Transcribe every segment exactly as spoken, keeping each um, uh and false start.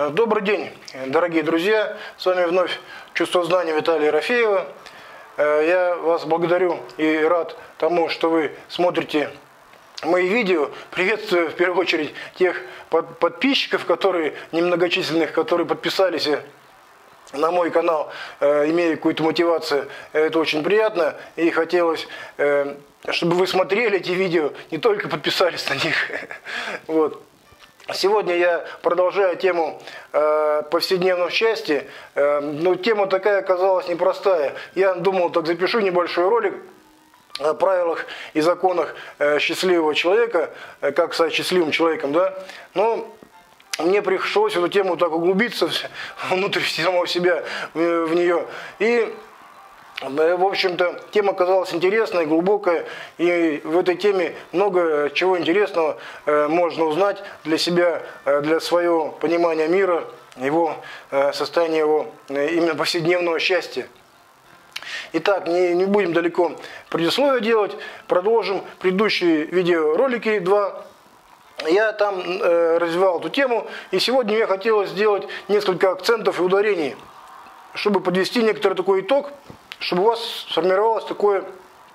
Добрый день, дорогие друзья. С вами вновь Чувствознание Виталия Ерофеева. Я вас благодарю и рад тому, что вы смотрите мои видео. Приветствую в первую очередь тех подписчиков, которые немногочисленных, которые подписались на мой канал, имея какую-то мотивацию. Это очень приятно. И хотелось, чтобы вы смотрели эти видео, не только подписались на них. Вот. Сегодня я продолжаю тему э, повседневного счастья. Э, но тема такая оказалась непростая. Я думал, так запишу небольшой ролик о правилах и законах э, счастливого человека, э, как стать счастливым человеком, да. Но мне пришлось эту тему так углубиться внутрь самого себя, в, в нее. И в общем-то, тема оказалась интересной, глубокая, и в этой теме много чего интересного э, можно узнать для себя, э, для своего понимания мира, его э, состояния, его э, именно повседневного счастья. Итак, не, не будем далеко предисловие делать, продолжим предыдущие видеоролики два. Я там э, развивал эту тему, и сегодня мне хотелось сделать несколько акцентов и ударений, чтобы подвести некоторый такой итог, чтобы у вас сформировалось такое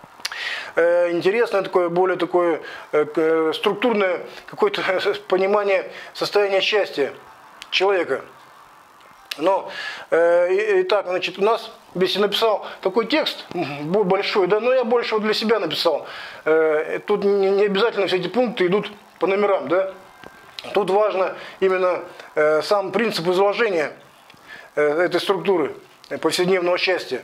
э, интересное, такое более такое э, структурное какое-то понимание состояния счастья человека. Но, э, итак, значит, у нас, если написал такой текст большой, да, но я больше вот для себя написал. Э, тут не, не обязательно все эти пункты идут по номерам, да. Тут важно именно э, сам принцип изложения э, этой структуры э, повседневного счастья.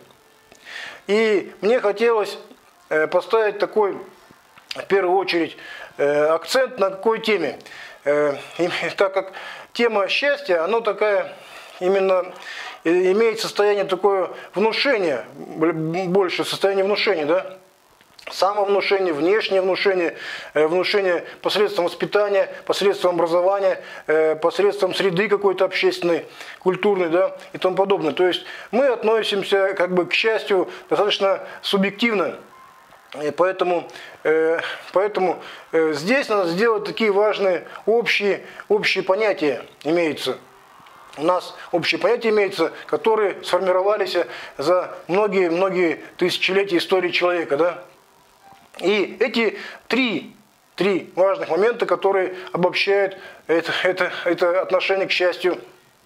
И мне хотелось поставить такой, в первую очередь, акцент на какой теме. Так как тема счастья, она такая, именно имеет состояние такое внушения, больше состояние внушения, да? Самовнушение, внешнее внушение, внушение посредством воспитания, посредством образования, посредством среды какой-то общественной, культурной, да, и тому подобное. То есть мы относимся как бы к счастью достаточно субъективно. И поэтому, поэтому здесь надо сделать такие важные общие, общие понятия имеются. У нас общие понятия имеются, которые сформировались за многие-многие тысячелетия истории человека, да. И эти три, три важных момента, которые обобщают это, это, это отношение к счастью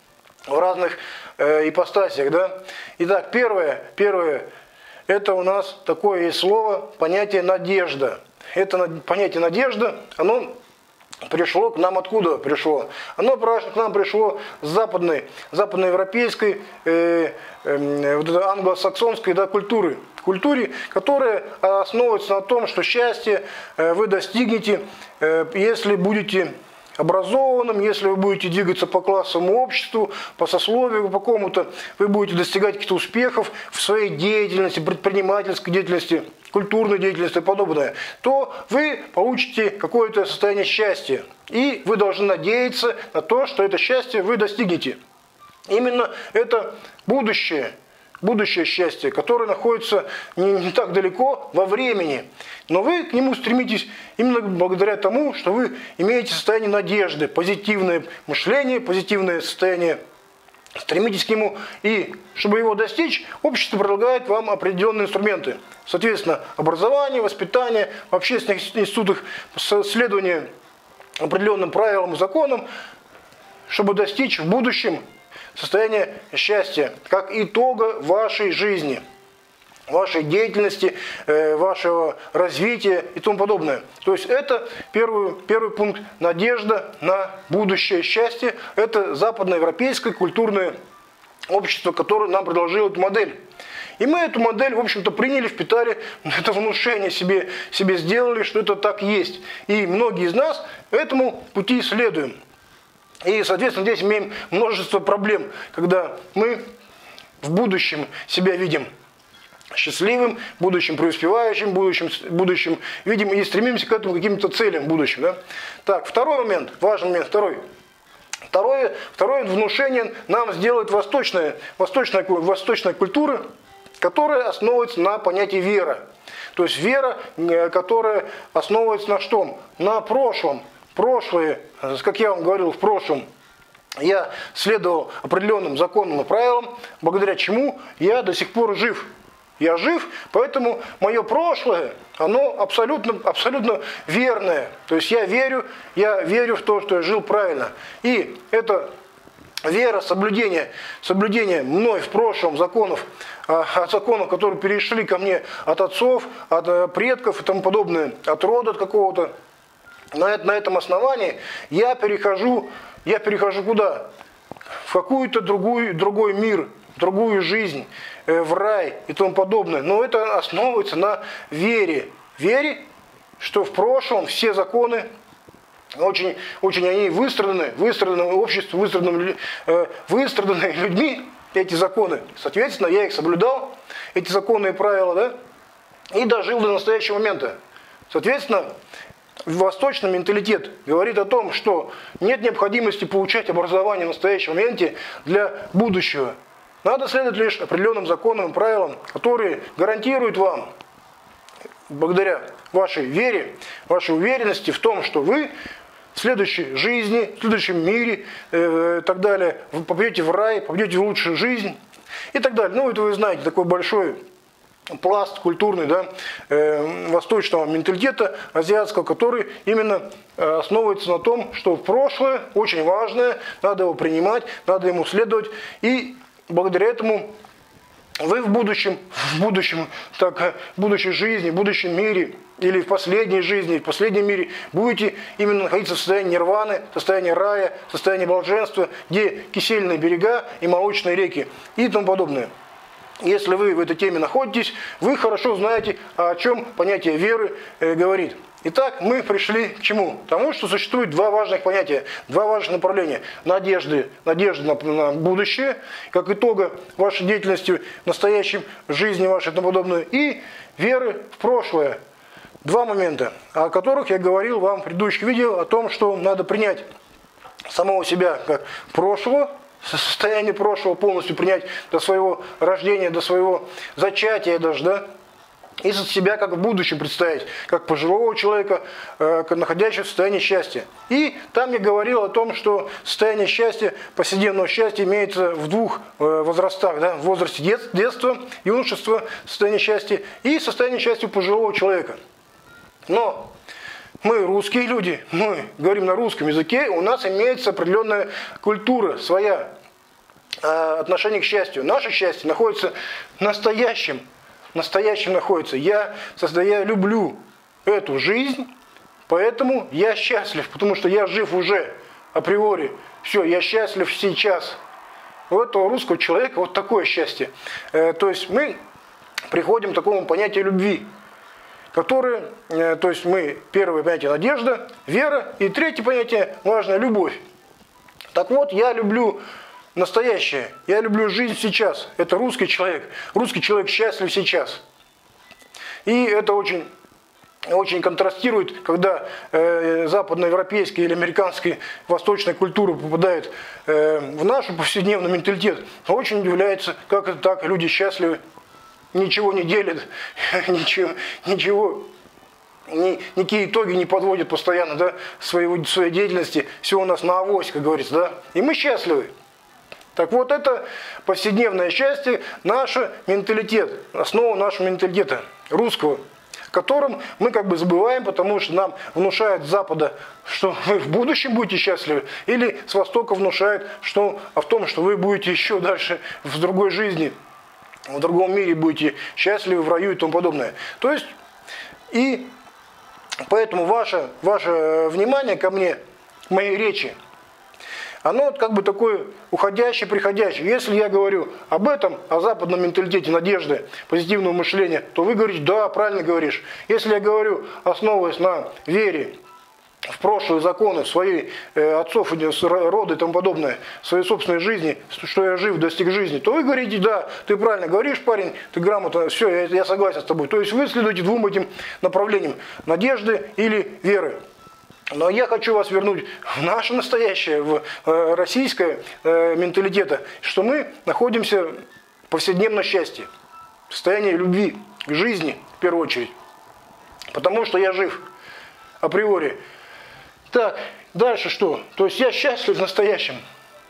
в разных э, ипостасях. Да? Итак, первое, первое, это у нас такое есть слово, понятие надежда. Это понятие надежда, оно пришло к нам откуда пришло? Оно к нам пришло с западной, западноевропейской, э, э, вот англосаксонской, да, культуры. Культуре, которая основывается на том, что счастье вы достигнете, если будете образованным, если вы будете двигаться по классовому обществу, по сословию по какому-то, вы будете достигать каких-то успехов в своей деятельности, предпринимательской деятельности, культурной деятельности и подобное, то вы получите какое-то состояние счастья. И вы должны надеяться на то, что это счастье вы достигнете. Именно это будущее. Будущее счастье, которое находится не, не так далеко во времени. Но вы к нему стремитесь именно благодаря тому, что вы имеете состояние надежды, позитивное мышление, позитивное состояние. Стремитесь к нему. И чтобы его достичь, общество предлагает вам определенные инструменты. Соответственно, образование, воспитание, в общественных институтах следование определенным правилам и законам, чтобы достичь в будущем состояние счастья, как итога вашей жизни, вашей деятельности, вашего развития и тому подобное. То есть это первый, первый пункт – надежда на будущее счастье. Это западноевропейское культурное общество, которое нам предложило эту модель. И мы эту модель, в общем-то, приняли, впитали, это внушение себе, себе сделали, что это так есть. И многие из нас этому пути следуем. И, соответственно, здесь имеем множество проблем, когда мы в будущем себя видим счастливым, в будущем преуспевающим, в будущем, в будущем видим и стремимся к этому каким-то целям в будущем. Да? Так, второй момент, важный момент, второй. Второе, второе внушение нам сделает восточная, восточная, восточная культура, которая основывается на понятии вера. То есть вера, которая основывается на что? На прошлом. Прошлое, как я вам говорил, в прошлом, я следовал определенным законам и правилам, благодаря чему я до сих пор жив. Я жив, поэтому мое прошлое, оно абсолютно, абсолютно верное. То есть я верю, я верю в то, что я жил правильно. И это вера, соблюдение, соблюдение мной в прошлом законов, от законов, которые перешли ко мне от отцов, от предков и тому подобное, от рода какого-то. На, на этом основании я перехожу, я перехожу куда? В какую-то другую, другой мир, в другую жизнь, в рай и тому подобное. Но это основывается на вере. Вере, что в прошлом все законы, очень, очень они выстраданы, выстраданы обществом, выстраданы, выстраданы людьми, эти законы. Соответственно, я их соблюдал, эти законы и правила, да, и дожил до настоящего момента. Соответственно, восточный менталитет говорит о том, что нет необходимости получать образование в настоящем моменте для будущего. Надо следовать лишь определенным законам и правилам, которые гарантируют вам, благодаря вашей вере, вашей уверенности в том, что вы в следующей жизни, в следующем мире э, и так далее, вы попадете в рай, попадете в лучшую жизнь и так далее. Ну, это вы знаете, такой большой пласт культурный, да, э, восточного менталитета, азиатского, который именно э, основывается на том, что прошлое очень важное, надо его принимать, надо ему следовать, и благодаря этому вы в будущем, в будущем, так, в будущей жизни, в будущем мире, или в последней жизни, в последнем мире будете именно находиться в состоянии нирваны, в состоянии рая, в состоянии блаженства, где кисельные берега и молочные реки и тому подобное. Если вы в этой теме находитесь, вы хорошо знаете, о чем понятие веры э, говорит. Итак, мы пришли к чему? К тому, что существует два важных понятия, два важных направления. Надежды, надежды на, на будущее, как итога вашей деятельности в настоящем, жизни вашей и тому подобное, и веры в прошлое. Два момента, о которых я говорил вам в предыдущих видео, о том, что надо принять самого себя как прошлого, состояние прошлого полностью принять до своего рождения, до своего зачатия даже, да, и себя как в будущем представить, как пожилого человека, э, находящегося в состоянии счастья. И там я говорил о том, что состояние счастья, повседневного счастья имеется в двух э, возрастах, да, в возрасте дет, детства, юношества, состояние счастья и состояние счастья пожилого человека. Но мы русские люди, мы говорим на русском языке, у нас имеется определенная культура своя, э, отношение к счастью. Наше счастье находится в настоящем, настоящем находится. Я, я люблю эту жизнь, поэтому я счастлив, потому что я жив уже априори. Все, я счастлив сейчас. У этого русского человека вот такое счастье. Э, то есть мы приходим к такому понятию любви, которое, э, то есть мы, первое понятие надежда, вера, и третье понятие важное любовь. Так вот, я люблю настоящее. Я люблю жизнь сейчас. Это русский человек. Русский человек счастлив сейчас. И это очень, очень контрастирует, когда э, западноевропейская или американская восточная культура попадает э, в наш повседневный менталитет. Очень удивляется, как это так, люди счастливы, ничего не делят, ничего, ничего ни, никакие итоги не подводят постоянно, да, своей, своей деятельности. Все у нас на авось, как говорится, да. И мы счастливы. Так вот, это повседневное счастье, наш менталитет, основа нашего менталитета, русского, которым мы как бы забываем, потому что нам внушают с Запада, что вы в будущем будете счастливы, или с Востока внушают, что, а в том, что вы будете еще дальше в другой жизни, в другом мире будете счастливы, в раю и тому подобное. То есть, и поэтому ваше, ваше внимание ко мне, к моей речи, оно как бы такое уходящее, приходящее. Если я говорю об этом, о западном менталитете надежды, позитивного мышления, то вы говорите, да, правильно говоришь. Если я говорю, основываясь на вере в прошлые законы, в свои э, отцов, роды и тому подобное, в своей собственной жизни, что я жив, достиг жизни, то вы говорите, да, ты правильно говоришь, парень, ты грамотно, все, я, я согласен с тобой. То есть вы следуете двум этим направлениям, надежды или веры. Но я хочу вас вернуть в наше настоящее, в э, российское э, менталитета, что мы находимся в повседневном счастье, в состоянии любви к жизни, в первую очередь. Потому что я жив априори. Так, дальше что? То есть я счастлив в настоящем.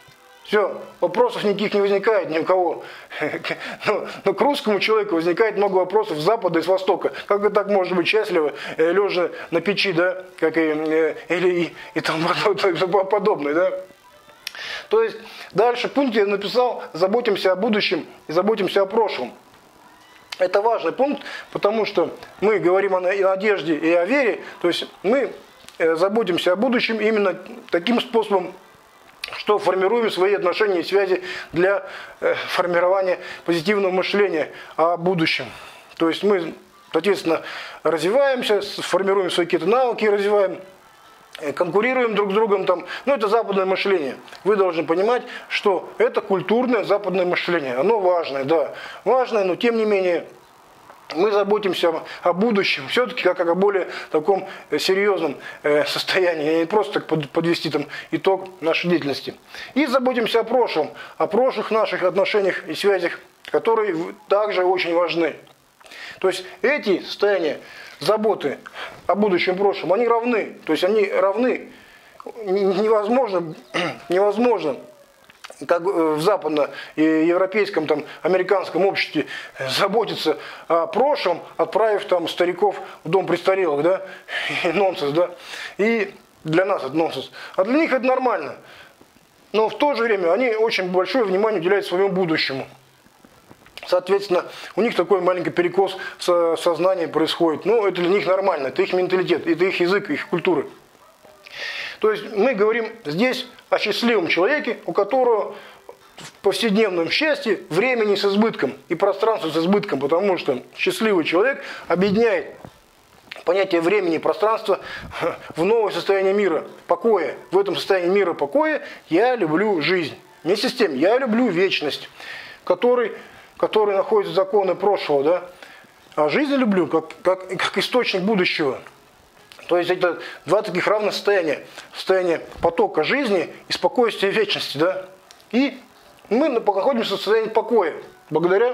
Все, вопросов никаких не возникает ни у кого. Но, но к русскому человеку возникает много вопросов с запада и с востока. Как это так может быть счастливо, лежа на печи, да, как и, или и, и тому подобное, да. То есть дальше в пункте я написал: заботимся о будущем и заботимся о прошлом. Это важный пункт, потому что мы говорим о надежде и о вере, то есть мы заботимся о будущем именно таким способом, что формируем свои отношения и связи для формирования позитивного мышления о будущем. То есть мы, соответственно, развиваемся, формируем свои какие-то навыки, развиваем, конкурируем друг с другом. Там. Ну, это западное мышление. Вы должны понимать, что это культурное западное мышление. Оно важное, да. Важное, но тем не менее мы заботимся о будущем, все-таки как о более таком серьезном состоянии, не просто подвести там итог нашей деятельности. И заботимся о прошлом, о прошлых наших отношениях и связях, которые также очень важны. То есть эти состояния заботы о будущем и прошлом, они равны. То есть они равны. Невозможно, невозможно как в западноевропейском, там, американском обществе заботиться о прошлом, отправив там стариков в дом престарелых, да, и нонсенс, да, и для нас это нонсенс, а для них это нормально, но в то же время они очень большое внимание уделяют своему будущему. Соответственно, у них такой маленький перекос в сознании происходит, но это для них нормально, это их менталитет, это их язык, их культура. То есть мы говорим здесь о счастливом человеке, у которого в повседневном счастье времени с избытком и пространства с избытком, потому что счастливый человек объединяет понятие времени и пространства в новое состояние мира, покоя. В этом состоянии мира покоя я люблю жизнь. Вместе с тем я люблю вечность, который, который находится в законы прошлого, да? А жизнь люблю как, как, как источник будущего. То есть это два таких равных состояния. Состояние потока жизни и спокойствия вечности. Да? И мы находимся в состоянии покоя. Благодаря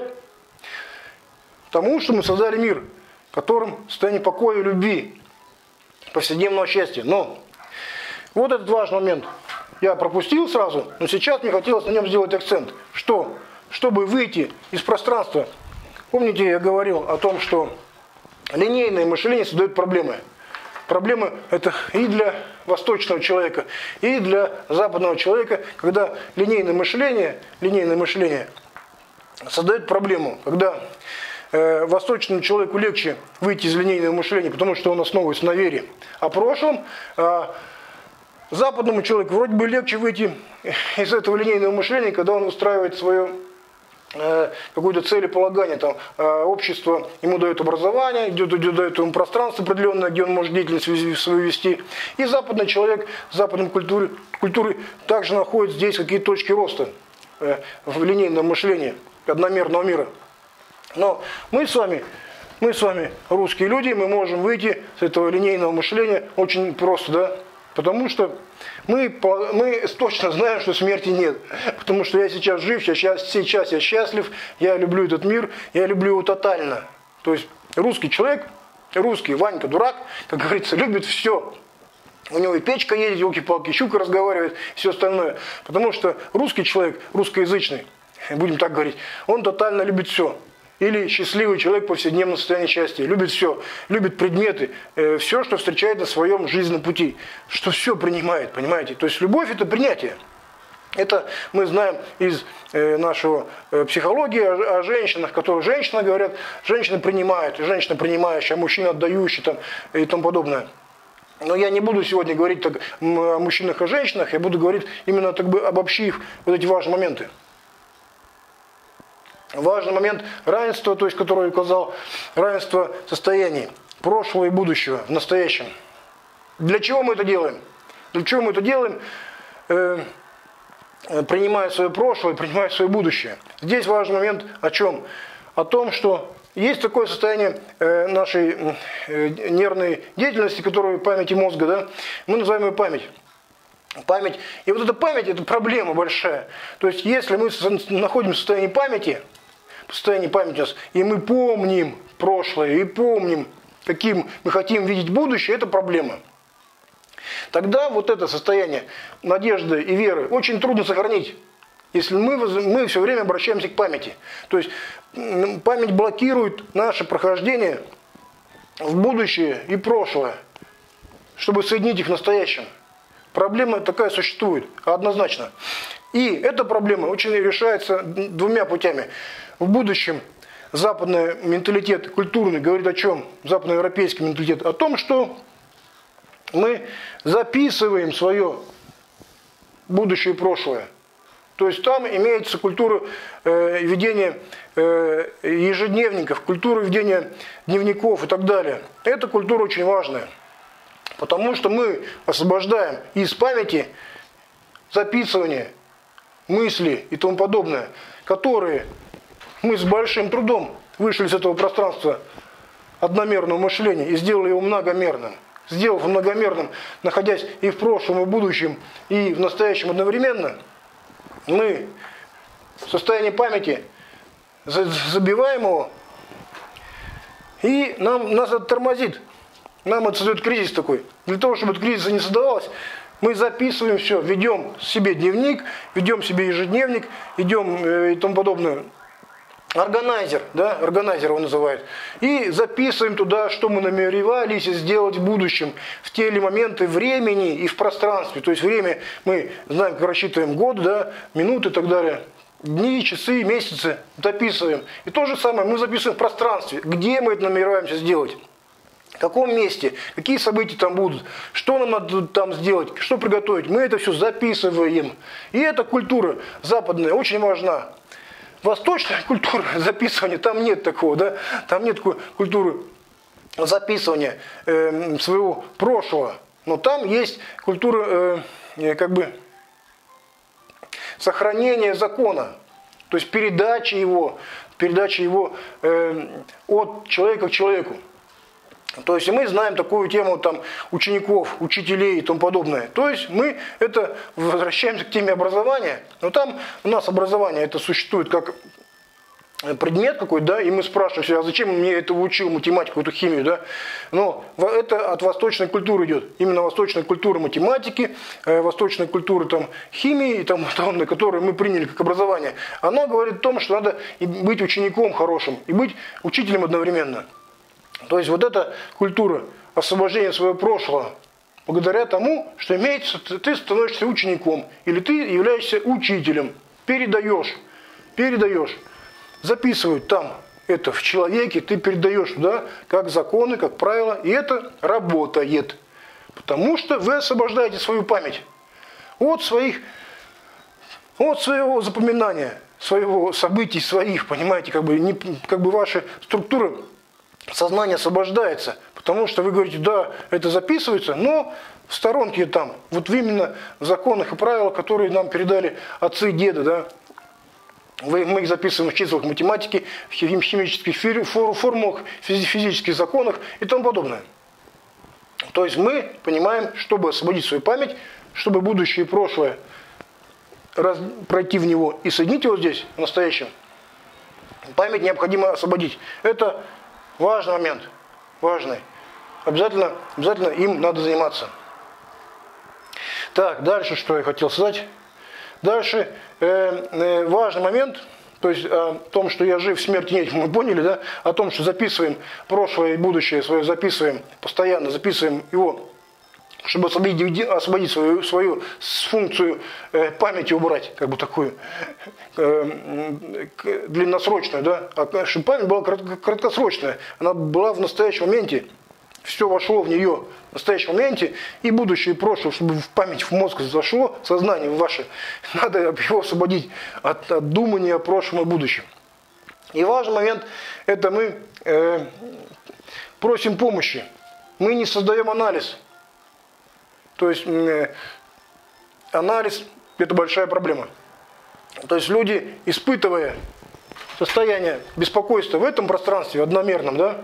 тому, что мы создали мир, в котором состояние покоя и любви, повседневного счастья. Но вот этот важный момент я пропустил сразу, но сейчас мне хотелось на нем сделать акцент. Что? Чтобы выйти из пространства, помните, я говорил о том, что линейное мышление создает проблемы. Проблемы это и для восточного человека, и для западного человека, когда линейное мышление, линейное мышление создает проблему, когда э, восточному человеку легче выйти из линейного мышления, потому что он основывается на вере. А в прошлом э, западному человеку вроде бы легче выйти из этого линейного мышления, когда он устраивает свое какое-то целеполагание, там, общество ему дает образование, дает ему пространство определенное, где он может деятельность свою вести. И западный человек, западной культуры, культуры также находит здесь какие-то точки роста в линейном мышлении одномерного мира. Но мы с вами, мы с вами русские люди, мы можем выйти с этого линейного мышления очень просто, да? Потому что мы, мы точно знаем, что смерти нет. Потому что я сейчас жив, я сейчас, сейчас я счастлив, я люблю этот мир, я люблю его тотально. То есть русский человек, русский Ванька дурак, как говорится, любит все. У него и печка едет, елки-палки, щука разговаривает, и все остальное. Потому что русский человек, русскоязычный, будем так говорить, он тотально любит все. Или счастливый человек в повседневном состоянии счастья. Любит все. Любит предметы. Э, все, что встречает на своем жизненном пути. Что все принимает, понимаете? То есть любовь это принятие. Это мы знаем из э, нашего э, психологии о, о женщинах, которые женщины говорят, женщины принимают, женщина принимающая, а мужчина отдающий там, и тому подобное. Но я не буду сегодня говорить так, о мужчинах и женщинах, я буду говорить именно так бы обобщив вот эти важные моменты. Важный момент равенства, то есть, который я указал, равенство состояний прошлого и будущего в настоящем. Для чего мы это делаем? Для чего мы это делаем, э, принимая свое прошлое, принимая свое будущее? Здесь важный момент о чем? О том, что есть такое состояние э, нашей э, нервной деятельности, которую памяти мозга, да? Мы называем ее память. Память. И вот эта память, это проблема большая. То есть, если мы находимся в состоянии памяти, в состоянии памяти у нас, и мы помним прошлое, и помним, каким мы хотим видеть будущее, это проблема. Тогда вот это состояние надежды и веры очень трудно сохранить. если мы, мы все время обращаемся к памяти. То есть память блокирует наше прохождение в будущее и прошлое, чтобы соединить их в настоящем. Проблема такая существует, однозначно. И эта проблема очень решается двумя путями. В будущем западный менталитет культурный говорит о чем? Западноевропейский менталитет. О том, что мы записываем свое будущее и прошлое. То есть там имеется культура э, ведения э, ежедневников, культура ведения дневников и так далее. Эта культура очень важная. Потому что мы освобождаем из памяти записывание, мысли и тому подобное, которые мы с большим трудом вышли из этого пространства одномерного мышления и сделали его многомерным. Сделав многомерным, находясь и в прошлом, и в будущем, и в настоящем одновременно, мы в состоянии памяти забиваем его, и нам, нас это тормозит. Нам это создает кризис такой. Для того, чтобы этот кризис не создавалось, мы записываем все, ведем себе дневник, ведем себе ежедневник, идем э, и тому подобное. Органайзер, да, органайзер его называют. И записываем туда, что мы намеревались сделать в будущем, в те или моменты времени и в пространстве. То есть время мы знаем, как рассчитываем год, да, минуты и так далее. Дни, часы, месяцы записываем. И то же самое мы записываем в пространстве, где мы это намереваемся сделать. В каком месте, какие события там будут, что нам надо там сделать, что приготовить. Мы это все записываем. И эта культура западная очень важна. Восточная культура записывания, там нет такого, да, там нет такой культуры записывания э, своего прошлого, но там есть культура э, как бы сохранения закона, то есть передачи его, передачи его э, от человека к человеку. То есть мы знаем такую тему там, учеников, учителей и тому подобное. То есть мы это возвращаемся к теме образования. Но там у нас образование это существует как предмет какой-то, да, и мы спрашиваем себя, а зачем мне это учил, математику, эту химию, да. Но это от восточной культуры идет. Именно восточная культура математики, восточная культура там, химии и тому подобное, которую мы приняли как образование. Она говорит о том, что надо быть учеником хорошим и быть учителем одновременно. То есть вот эта культура освобождения своего прошлого, благодаря тому, что имеется, ты становишься учеником, или ты являешься учителем, передаешь, передаешь, записывают там это в человеке, ты передаешь туда, как законы, как правила, и это работает. Потому что вы освобождаете свою память от своих, от своего запоминания, своего событий своих, понимаете, как бы, не, как бы ваша структура сознание освобождается, потому что вы говорите, да, это записывается, но в сторонке там, вот именно в законах и правилах, которые нам передали отцы и деды, да, вы, мы их записываем в числах математики, в химических формулах, физических законах и тому подобное. То есть мы понимаем, чтобы освободить свою память, чтобы будущее и прошлое раз, пройти в него и соединить его здесь, в настоящем, память необходимо освободить. Это важный момент, важный. Обязательно, обязательно им надо заниматься. Так, дальше что я хотел сказать. Дальше э, э, важный момент, то есть о том, что я жив, смерти нет, мы поняли, да? О том, что записываем прошлое и будущее свое, записываем, постоянно записываем его, чтобы освободить, освободить свою, свою функцию э, памяти убрать, как бы такую э, длинносрочную, да? А, чтобы память была краткосрочная, она была в настоящем моменте, все вошло в нее в настоящем моменте, и будущее, и прошлое, чтобы в память, в мозг зашло, в сознание ваше, надо его освободить от, от думания о прошлом и будущем. И важный момент, это мы э, просим помощи, мы не создаем анализ. То есть э, анализ – это большая проблема. То есть люди, испытывая состояние беспокойства в этом пространстве одномерном, да,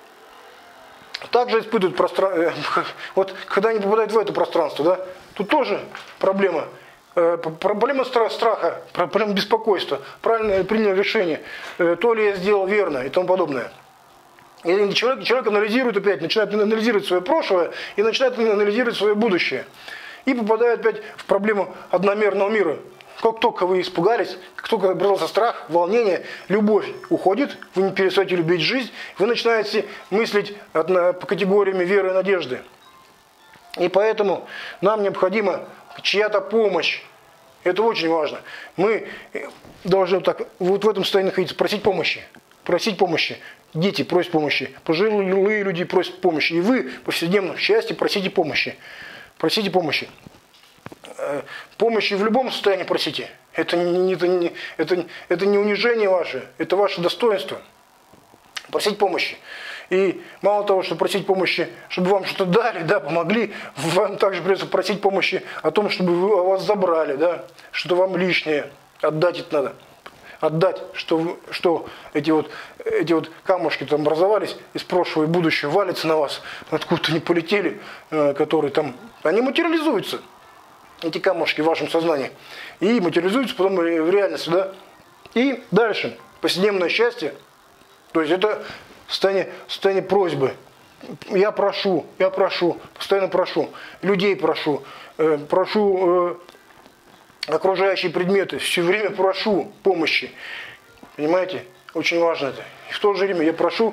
также испытывают пространство. Вот когда они попадают в это пространство, да, тут тоже проблема. Э, проблема страха, проблема беспокойства, правильно принял решение, э, то ли я сделал верно и тому подобное. И человек, человек анализирует опять, начинает анализировать свое прошлое и начинает анализировать свое будущее. И попадает опять в проблему одномерного мира, Как только вы испугались, как только образовался страх, волнение, любовь уходит, вы не перестаете любить жизнь, вы начинаете мыслить по категориями веры и надежды. И поэтому нам необходима чья-то помощь. Это очень важно. Мы должны так, вот в этом состоянии находиться, просить помощи. Просить помощи. Дети просят помощи. Пожилые люди просят помощи. И вы в повседневном счастье просите помощи. Просите помощи. Помощи в любом состоянии просите. Это не, это, не, это, это не унижение ваше, это ваше достоинство. Просить помощи. И мало того, что просить помощи, чтобы вам что-то дали, да, помогли, вам также придется просить помощи о том, чтобы вас забрали, да, что вам лишнее, отдать это надо. Отдать, что, что эти, вот, эти вот камушки там образовались из прошлого и будущего, валятся на вас, откуда-то они полетели, которые там, они материализуются, эти камушки в вашем сознании, и материализуются потом в реальности, да. И дальше, повседневное счастье, то есть это состояние, состояние просьбы. Я прошу, я прошу, постоянно прошу, людей прошу, э, прошу... Э, окружающие предметы, все время прошу помощи. Понимаете? Очень важно это. И в то же время я прошу,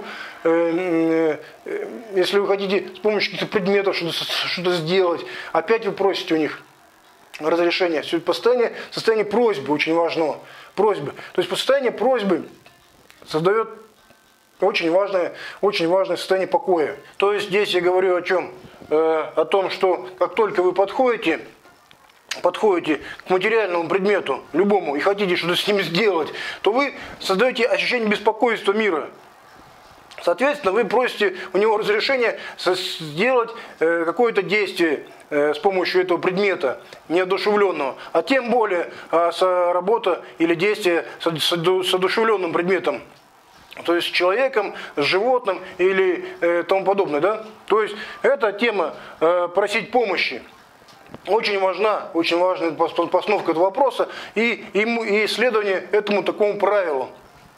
э, э, если вы хотите с помощью каких-то предметов что-то, что-то сделать, опять вы просите у них разрешения. Все постоянное состояние просьбы очень важно. Просьбы. То есть состояние просьбы создает очень важное, очень важное состояние покоя. То есть здесь я говорю о чем? Э, о том, что как только вы подходите, подходите к материальному предмету, любому, и хотите что-то с ним сделать, то вы создаете ощущение беспокойства мира. Соответственно, вы просите у него разрешения сделать какое-то действие с помощью этого предмета, неодушевленного, а тем более работа или действие с одушевленным предметом. То есть с человеком, с животным или тому подобное. Да? То есть эта тема просить помощи. Очень важна, очень важная постановка этого вопроса и, и, и исследование этому такому правилу.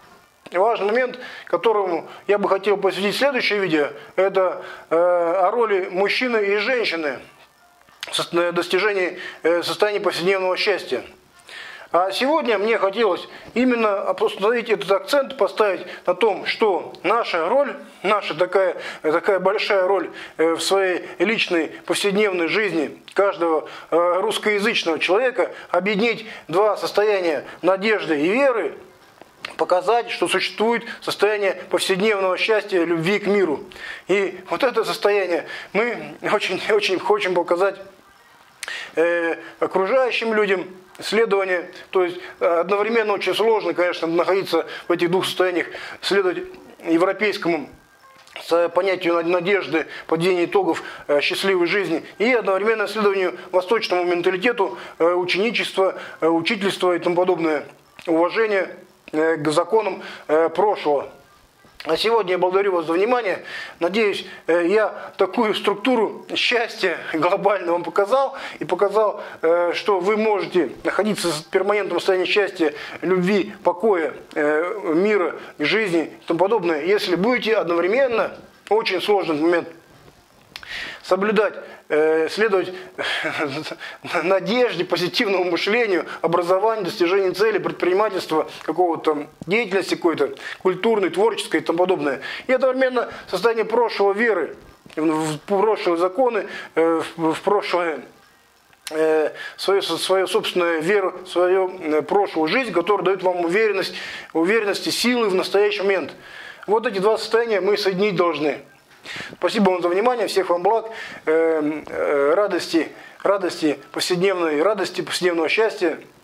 И важный момент, которому я бы хотел посвятить следующее видео, это э, о роли мужчины и женщины в достижении э, состояния повседневного счастья. А сегодня мне хотелось именно установить этот акцент, поставить на том, что наша роль, наша такая, такая большая роль в своей личной повседневной жизни каждого русскоязычного человека, объединить два состояния надежды и веры, показать, что существует состояние повседневного счастья, любви к миру. И вот это состояние мы очень, очень хотим показать э, окружающим людям. Следование, то есть одновременно очень сложно, конечно, находиться в этих двух состояниях, следовать европейскому понятию надежды, подведения итогов счастливой жизни и одновременно следованию восточному менталитету ученичества, учительства и тому подобное, уважение к законам прошлого. А сегодня я благодарю вас за внимание. Надеюсь, я такую структуру счастья глобально вам показал. И показал, что вы можете находиться в перманентном состоянии счастья, любви, покоя, мира, жизни и тому подобное. Если будете одновременно, очень сложный момент, соблюдать, следовать надежде, позитивному мышлению, образованию, достижению целей, предпринимательства, какого-то деятельности какой-то, культурной, творческой и тому подобное. И одновременно состояние прошлого веры, в прошлые законы, в прошлое, свою, свою собственную веру, свою прошлую жизнь, которая дает вам уверенность, уверенность и силы в настоящий момент. Вот эти два состояния мы соединить должны. Спасибо вам за внимание, всех вам благ, радости, радости повседневной, радости повседневного счастья.